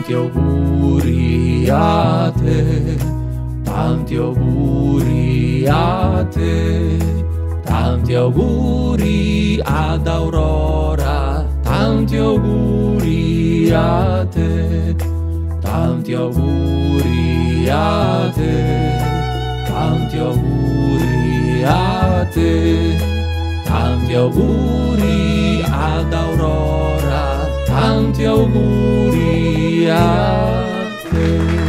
tanti auguri a te, tanti auguri a te, tanti auguri ad Aurora, tanti auguri a te, tanti auguri a te, tanti auguri a te, tanti auguri ad Aurora, tanti auguri a te.